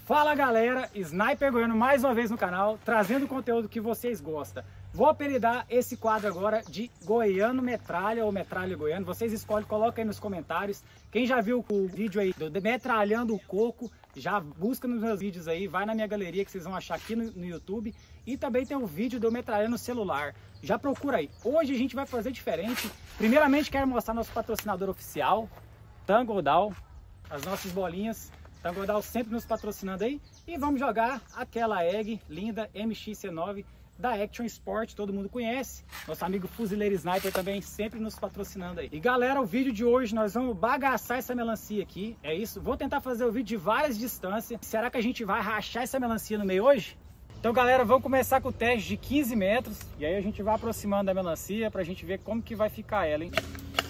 Fala galera, Sniper Goiano mais uma vez no canal, trazendo o conteúdo que vocês gostam. Vou apelidar esse quadro agora de Goiano Metralha ou Metralha Goiano. Vocês escolhem, coloca aí nos comentários. Quem já viu o vídeo aí do Metralhando o Coco, já busca nos meus vídeos aí, vai na minha galeria que vocês vão achar aqui no YouTube. E também tem o vídeo do Metralhando no celular, já procura aí. Hoje a gente vai fazer diferente. Primeiramente quero mostrar nosso patrocinador oficial, Tangodal, as nossas bolinhas. Tangodal sempre nos patrocinando aí. E vamos jogar aquela egg linda MXC9 da Action Sport, todo mundo conhece. Nosso amigo Fuzileiro Sniper também sempre nos patrocinando aí. E galera, o vídeo de hoje nós vamos bagaçar essa melancia aqui. É isso, vou tentar fazer o vídeo de várias distâncias. Será que a gente vai rachar essa melancia no meio hoje? Então galera, vamos começar com o teste de 15 metros. E aí a gente vai aproximando da melancia pra gente ver como que vai ficar ela, hein?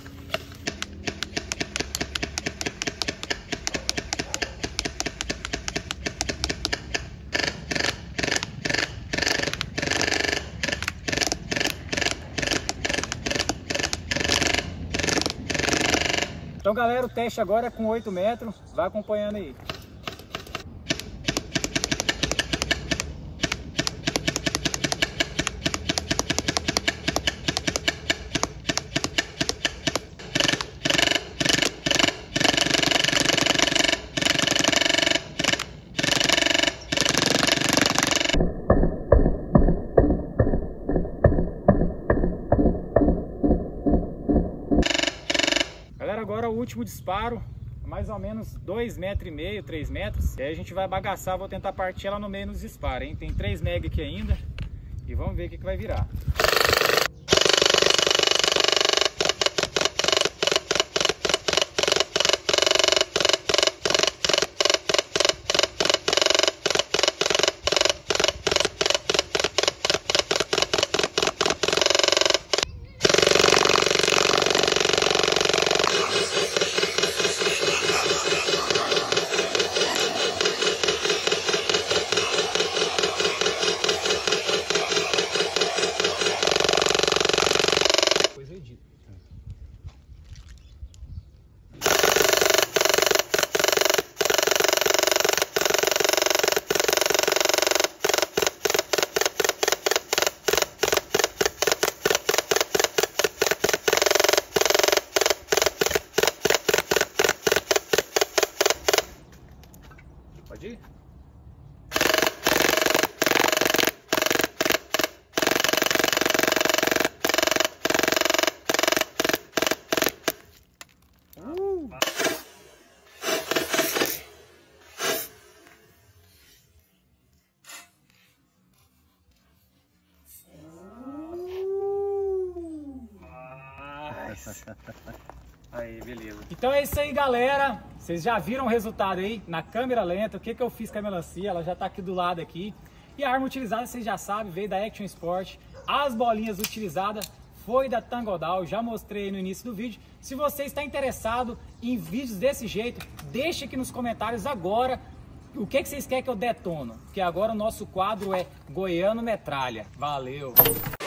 Então galera, o teste agora é com 8 metros, vai acompanhando aí. Agora o último disparo, mais ou menos 2,5 metros, 3 metros. E aí a gente vai bagaçar, vou tentar partir ela no meio nos disparos, hein? Tem 3 meg aqui ainda e vamos ver o que vai virar. Pode ir? Aí, beleza. Então é isso aí, galera. Vocês já viram o resultado aí na câmera lenta. O que eu fiz com a melancia? Ela já tá aqui do lado aqui. E a arma utilizada, vocês já sabem, veio da Action Sport. As bolinhas utilizadas foi da Tangodal. Já mostrei aí no início do vídeo. Se você está interessado em vídeos desse jeito, deixa aqui nos comentários agora o que vocês querem que eu detono. Porque agora o nosso quadro é Goiano Metralha. Valeu!